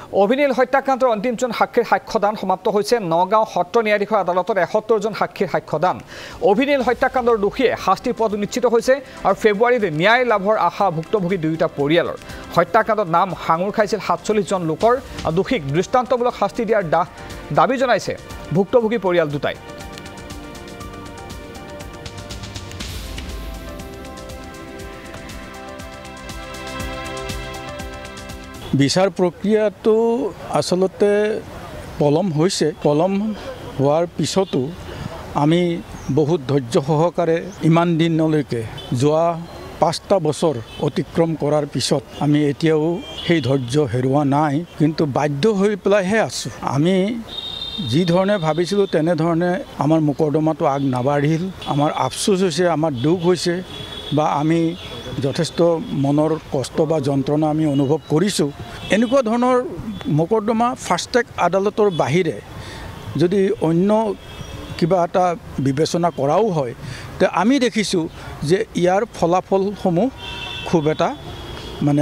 অভিনীল হত্যাকাণ্ডৰ অন্তিমজন সাক্ষীৰ সাক্ষ্যদান সমাপ্ত হৈছে নগাঁও সত্ৰ ন্যায়াধীশৰ আদালতত ৭১জন সাক্ষীৰ সাক্ষ্যদান অভিনীল হত্যাকাণ্ডৰ দোষীয়ে শাস্তিৰ পদ নিশ্চিত হৈছে আৰু ফেব্ৰুৱাৰীত ন্যায় লাভৰ আশা ভুক্তভোগী দুয়োটা পৰিয়ালৰ হত্যাকাণ্ডত নাম হাঙুৰ খাইছিল ৪৭জন লোকৰ দোষীক দৃষ্টান্তমূলক শাস্তি দিয়াৰ দাবী জনাইছে ভুক্তভোগী পৰিয়াল দুটাই বিচাৰ প্ৰক্ৰিয়াটো আসলতে পলম হৈছে পলম হোৱাৰ পিছতো আমি বহুত ধৈৰ্য সহকাৰে ইমান দিনলৈকে যোৱা ৫টা বছৰ অতিক্ৰম কৰাৰ পিছত আমি এতিয়াও সেই ধৈৰ্য হেৰুৱা নাই কিন্তু বাধ্য হৈ পেলাইহে আছোঁ আমি যি ধৰণে ভাবিছিলোঁ তেনেধৰণে আমাৰ মোকৰ্দমাটো আগ নাবাঢ়িল আমাৰ আফচোচ হৈছে আমাৰ দুখ হৈছে বা আমি যথেষ্ট মনৰ কষ্ট বা যন্ত্ৰণা আমি অনুভৱ কৰিছোঁ এনেকুৱা ধৰণৰ মোকৰ্দমা ফাষ্ট ট্ৰেক আদালতৰ বাহিৰে যদি অন্য কিবা এটা বিবেচনা কৰাও হয় তে আমি দেখিছোঁ যে ইয়াৰ ফলাফলসমূহ খুব এটা মানে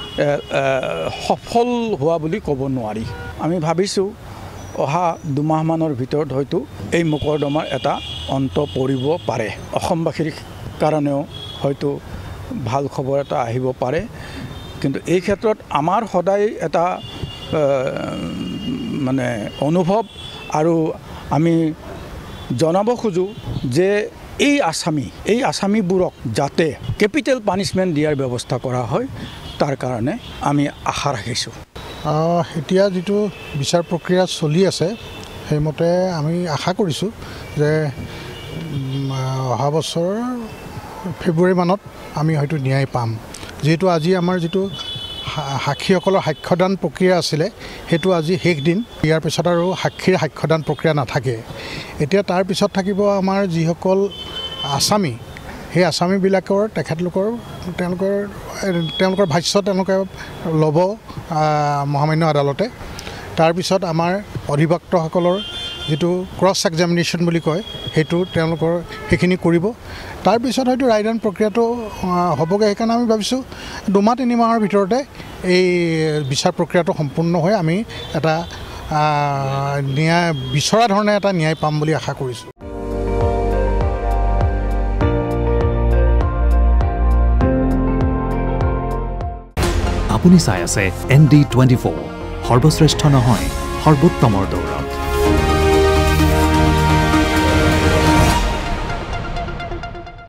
সফল হোৱা বুলি ক'ব নোৱাৰি আমি ভাবিছোঁ অহা দুমাহমানৰ ভিতৰত হয়তো এই মোকৰ্দমাৰ এটা অন্ত পৰিব পাৰে অসমবাসীৰ কাৰণেও হয়তো ভাল খবৰ এটা আহিব পাৰে কিন্তু এই ক্ষেত্ৰত আমাৰ সদায় এটা মানে অনুভৱ আৰু আমি জনাব খোজো যে এই আসামীবোৰক যাতে কেপিটেল পানিশমেণ্ট দিয়াৰ ব্যৱস্থা কৰা হয় তাৰ কাৰণে আমি আশা ৰাখিছোঁ এতিয়া যিটো বিচাৰ প্ৰক্ৰিয়া চলি আছে সেইমতে আমি আশা কৰিছোঁ যে অহা বছৰ ফেব্ৰুৱাৰী মানত আমি হয়তো ন্যায় পাম যেহেতু আজি আমাৰ যিটো সাক্ষীসকলৰ সাক্ষ্যদান প্ৰক্ৰিয়া আছিলে সেইটো আজি শেষ দিন ইয়াৰ পিছত আৰু সাক্ষীৰ সাক্ষ্যদান প্ৰক্ৰিয়া নাথাকে এতিয়া তাৰ পিছত থাকিব আমাৰ যিসকল আসামী সেই আসামীবিলাকৰ তেওঁলোকৰ ভাষ্য তেওঁলোকে ল'ব মহামান্য আদালতে তাৰপিছত আমাৰ অধিবক্তাসকলৰ যেটো ক্ৰছ এক্সামিনেশ্যন বুলি কয় হেতু তেওঁলোকৰ হেখিনি কৰিব তাৰ পিছত হয়তো ৰায়দান প্ৰক্ৰিয়াটো হ'বগে সেইকাৰণে আমি ভাবিছোঁ ২-৩ মাহৰ ভিতৰতে এই বিচাৰ প্ৰক্ৰিয়াটো সম্পূৰ্ণ হৈ আমি এটা ন্যায় বিচৰা ধৰণে এটা ন্যায় পাম বুলি আশা কৰিছোঁ আপুনি চাই আছে ND24 সৰ্বশ্ৰেষ্ঠ নহয় সৰ্বোত্তমৰ দৌৰ